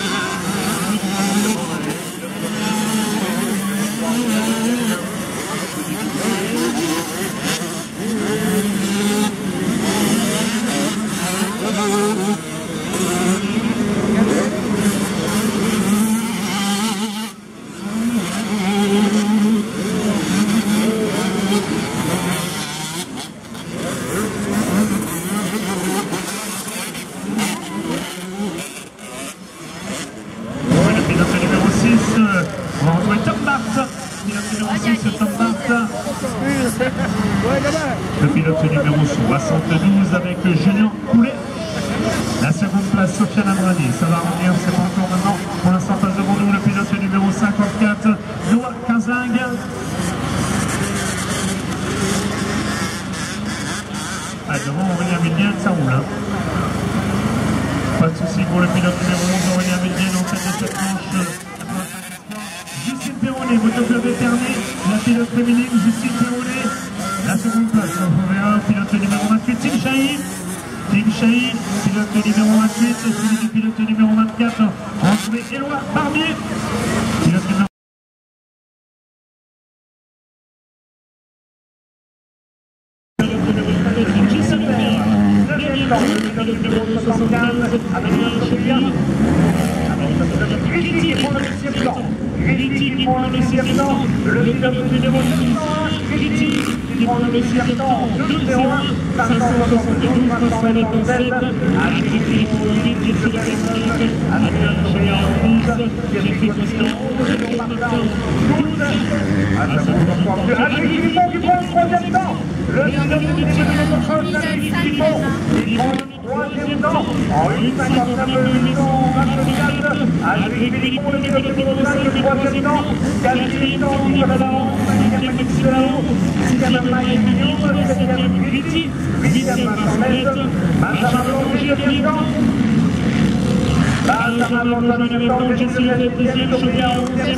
On va retrouver Tom Bart, pilote numéro 6, Tom Bart. Le pilote numéro 72 avec Julien Poulet. La seconde place, Sofiane Abrani. Ça va revenir, c'est pas encore maintenant. Pour l'instant, passe devant nous le pilote numéro 54, Noah Kazing. Ah, devant Aurélien Milien, ça roule. Pas de soucis pour le pilote numéro 11, Aurélien Milien, en tête de cette manche. Justine Perronnet, motoclub Épernay, la pilote féminine, Justine Perronnet. La seconde place, on verra, pilote numéro 28, Tim Chahi. Tim Chahi, pilote numéro 28, et celui du pilote numéro 24, on va trouver Éloi Barbier. Pilote numéro numéro 75, avec Griti pour le deuxième temps. Griti pour le deuxième temps. Le pilote numéro 900, Griti qui prend le deuxième temps. 2-0, 572, 527. Avec Griti pour le 8, qui se gagne avec un géant rouge. Qui est Christian, le Martin, 12. Avec Griti qui prend le troisième temps. Le pilote numéro 900, avec Griti qui prend troisième temps, en 1,59 824, avec Griti pour le pilote numéro 5, le troisième temps, 4e temps, Nicolas, 5e Excellent, 6e Maïe Guillaume, 7e Griti, 8e Marcel, Benjamin Blanc, 9e temps, Benjamin Blanc, 9e temps, 10e, Sofia, 11e,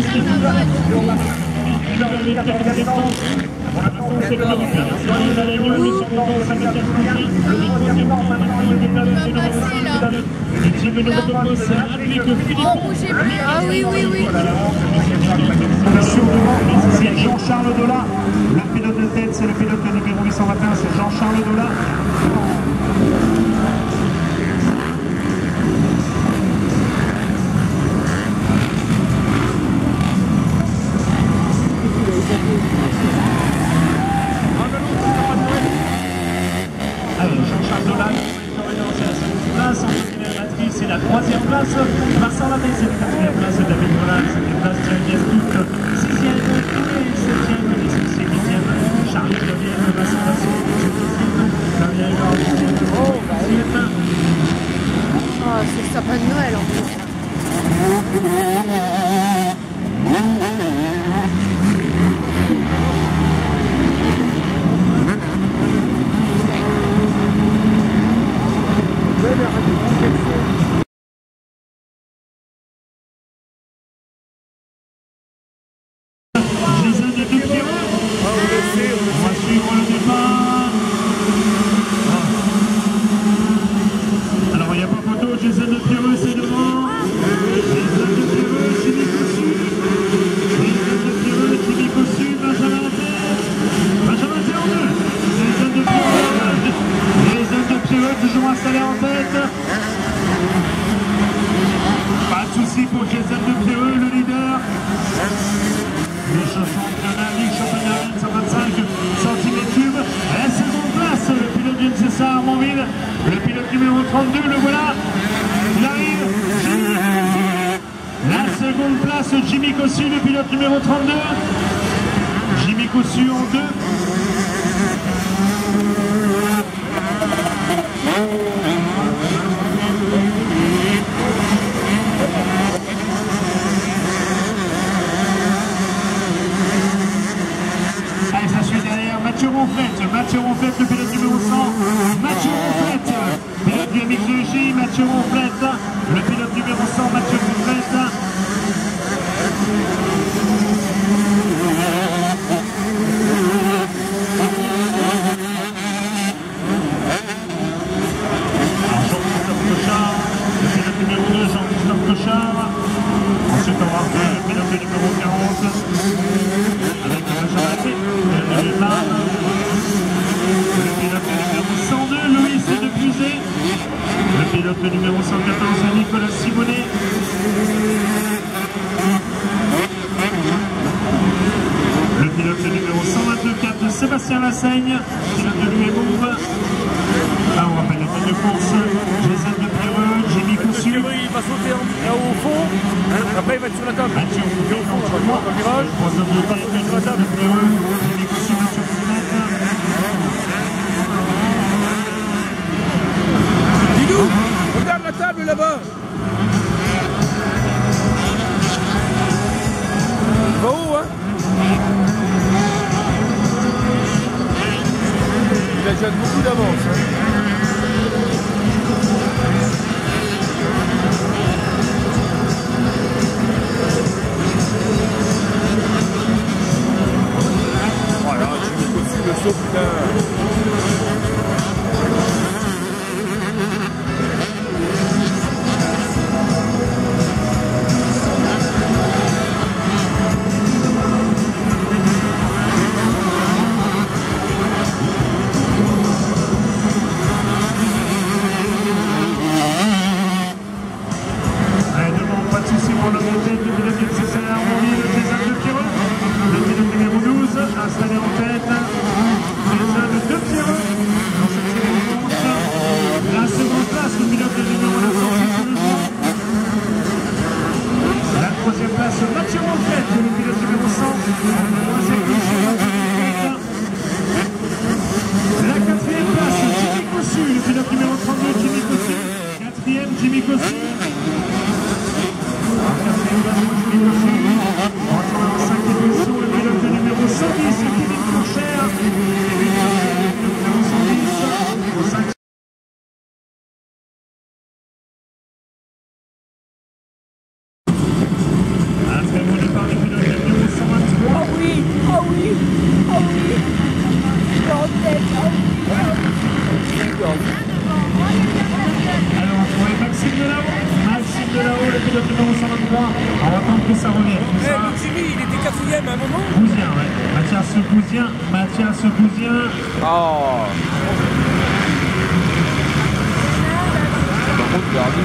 pour l'instant, c'est comme ça. Vous allez voir le second temps, 5e, le troisième temps, maintenant, il est là, le team de notre c'est applique Philippe. Ah oui, oui, oui. C'est Jean-Charles Dola. Le pilote de tête, c'est le pilote numéro 821, c'est Jean-Charles Dola. C'est la troisième place, Vincent Lamé, c'est la quatrième place, David Mollin, c'est une place, Geneviève Duc, sixième, et septième, et huitième, Charles Devienne, Vincent Lasso, Flavien Georges, sixième. Oh, c'est le sapin de Noël en plus. On va suivre le départ. Alors il n'y a pas photo, Jason de Pierreux c'est devant. Jason de Pierreux, Jimmy Cossu. Jason de Pierreux, Jimmy Cossu, Benjamin en tête. Benjamin c'est en deux. Jason de Pierreux. Jason de Pierreux toujours installé en tête. Pas de soucis pour Jason de Pierreux, le leader. Le championnat Ligue, championnat 125 cm3. À la seconde place, le pilote d'une César Armanville, le pilote numéro 32, le voilà. Il arrive. La seconde place, Jimmy Cossu, le pilote numéro 32. Jimmy Cossu en 2. Mathieu Ronflette, le pilote numéro 100. Mathieu Ronflette, pilote du MX2J. Mathieu Ronflette, le pilote numéro 100. Mathieu Ronflette. Massaigne, pilote de l'UMOV. Là, on rappelle la tête de course. Jason de Préreux, Jimmy Cossu. Il va sauter là-haut au fond. Après, il va être sur la table. Mathieu Fouquet, dans le virage. Le troisième de tête, Jason de Préreux, Jimmy Cossu, Mathieu Fouquet. Didou, regarde la table là-bas. Va où, hein? Il a déjà beaucoup d'avance. Voilà, j'ai mis au-dessus le saut, putain. Installé en tête, Jason de Préreux dans cette série de course. La seconde place, le pilote de numéro 900. La troisième place, Mathieu Ronquette, le pilote numéro 100. La quatrième place, Jimmy Cossu, le pilote numéro 32, Jimmy Cossu. Quatrième, Jimmy Cossu. En quatrième place, Jimmy Cossu. En cinquième position, le pilote numéro 110, Kevin Fourchère. Numéro 110, au 5. Un très bon départ du pilote numéro 123. Oh oui, oh oui, oh oui. En tête, oh oui. Alors, pour les Maxime Delahaut, le pilote numéro 123. On va attendre que ça revienne. Jimmy, il était quatrième à un moment. Cousien, ouais. Mathias Cousien. Oh. Par contre, regardez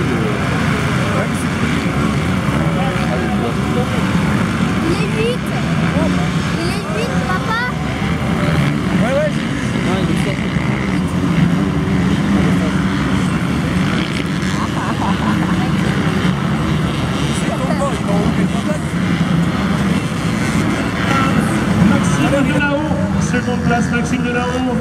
Il est vite. Il est vite, papa. Ouais, j'ai vu. Maxime Delahaut, seconde place, Maxime Delahaut.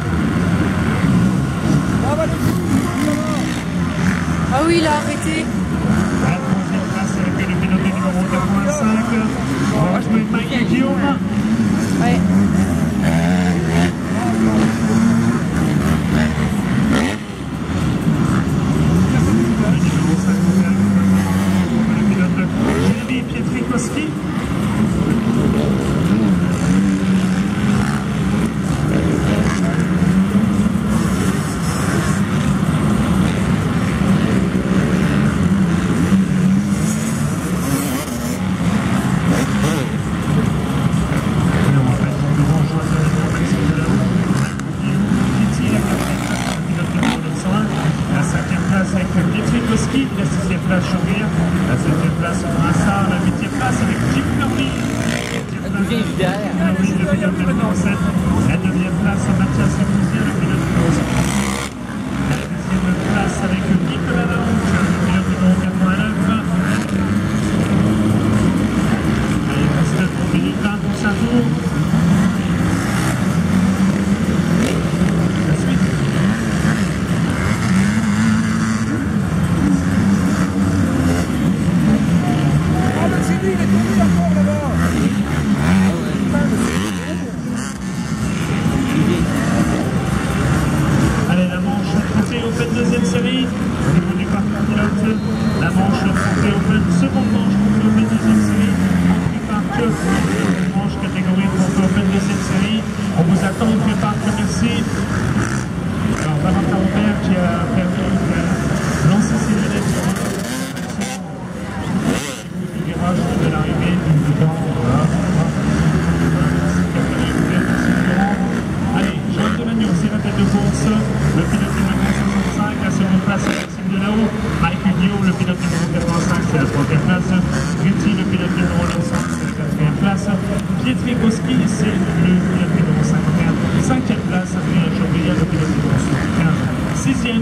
Ah oui, il a arrêté. La troisième place avec le pilote numéro 85. On va jouer Mike et Guillaume. Ouais. Le pilote Jérémy Pietrikowski. La cinquième place avec Pietrikowski, la sixième place Chauvier, la septième place Brassard, la huitième place avec Jim Murray. Le pilote numéro 7, la neuvième place Mathias Cousien, le pilote numéro 7. La deuxième place avec Nicolas Larouche, le pilote numéro 89. Il reste 3 minutes 20 pour sa tour. La suite. Ah, le Jimmy, il est tombé encore là-bas. Allez, la manche Trophée Open deuxième série. Au niveau du parcours pilote, la manche Trophée Open, seconde manche Trophée Open deuxième série. On prépare que la manche catégorie Trophée Open deuxième série. On vous attend, on prépare que merci. Alors, Valentin Robert qui a permis de lancer ses lunettes sur le virage de l'arrivée du temps. Allez, Joël Delagneau, c'est la tête de course. Le pilote numéro 65, la seconde place, Maxime Delahaut. Mike Guillaume, le pilote numéro 85, c'est la troisième place. Guti, le pilote numéro 900, c'est la quatrième place. Pietrikowski, c'est le pilote numéro 51.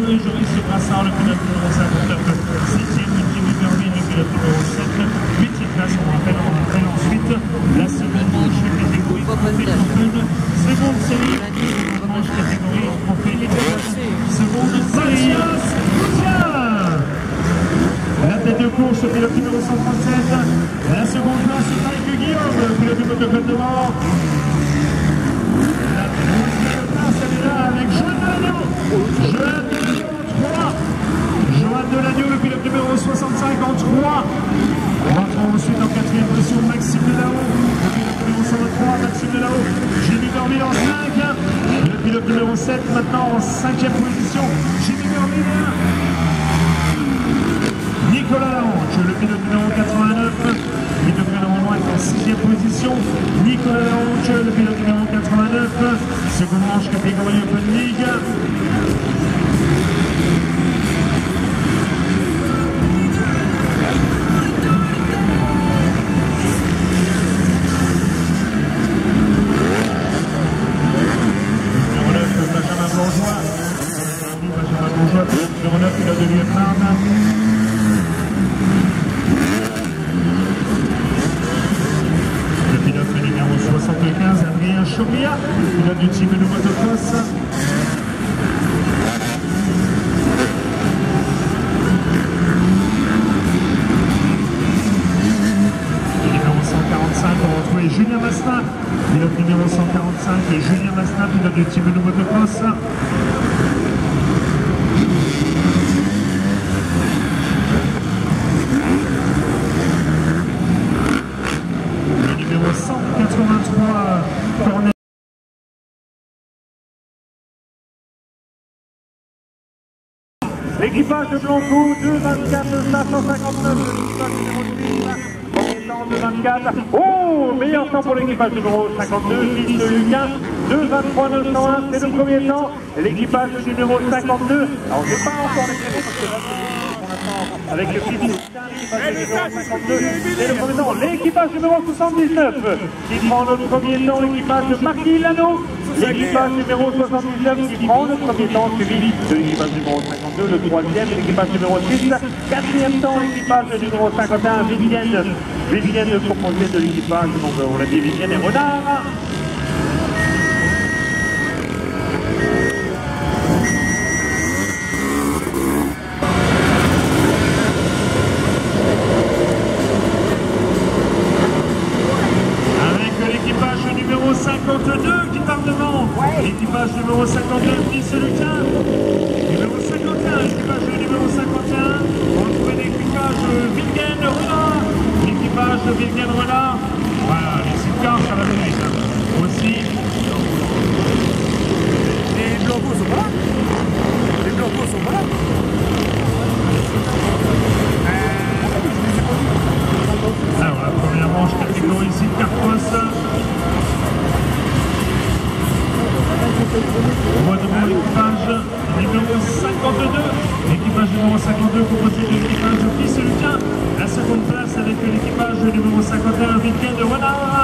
Joris Brassard, le pilote numéro 59, 7e, Jimmy Berlin, le pilote numéro 7, 8e place, on rappelle ensuite la seconde manche catégorie Trophée Open, seconde série, manche catégorie Trophée seconde série. La tête de course, le pilote numéro 137, la seconde place, c'est Mike Guillaume, le pilote du motocross de mort. La troisième place, elle est là avec Joan Delagno. Joan Delagno en 3. Joan Delagno, le pilote numéro 65 en 3. On retrouve ensuite en 4e position Maxime Delao, le pilote numéro 123, Maxime Delao. Jimmy Berlin en 5. Le pilote numéro 7 maintenant en 5e position. Jimmy Berlin. Nicolas Lahanche, le pilote numéro 89, Vito Granois est en 6e position. Nicolas Lahanche, le pilote numéro 89, seconde manche catégorie Open League. Numéro 9, Benjamin Bourgeois. Numéro 9, pilote de l'UFMARN. Numéro 75, Adrien Chauria, pilote du team de motocross. Numéro 145, on retrouve Julien Mastin, pilote numéro 145, Julien Mastin, pilote du team de motocross. Numéro 183, Cornet. L'équipage de Blanco, 2,24, 559, l'équipage numéro 6, premier temps 2,24. Oh, meilleur temps pour l'équipage numéro 52, Gilles de Lucas, 2,23, 901, c'est le premier temps. L'équipage numéro 52, alors je n'ai pas encore les créneaux parce que là, pour l'instant, avec le Gilles de Lucas, l'équipage numéro 52, c'est le premier temps. L'équipage numéro 79, qui prend le premier temps, l'équipage de Marquis Lano. L'équipage numéro 79 qui prend le premier temps, suivi de l'équipage numéro 52, le troisième, l'équipage numéro 6, quatrième temps, l'équipage numéro 51, Vivienne composée de l'équipage, donc on l'a dit, Vivienne et Renard. Numéro 52 qui part devant, l'équipage numéro 52, Fils Lucas, numéro 51, l'équipage numéro 51, on retrouve l'équipage Vilgen Renard, l'équipage Vilgen Renard, voilà, les sidecars ça va venir, aussi. Les blancos sont pas là. Les blancos sont pas là. Alors la première manche catégorie sidecars cross. On voit devant l'équipage numéro 52, l'équipage numéro 52 composé de l'équipage de Fils Lucas, la seconde place avec l'équipage numéro 51, Vilken de Renard.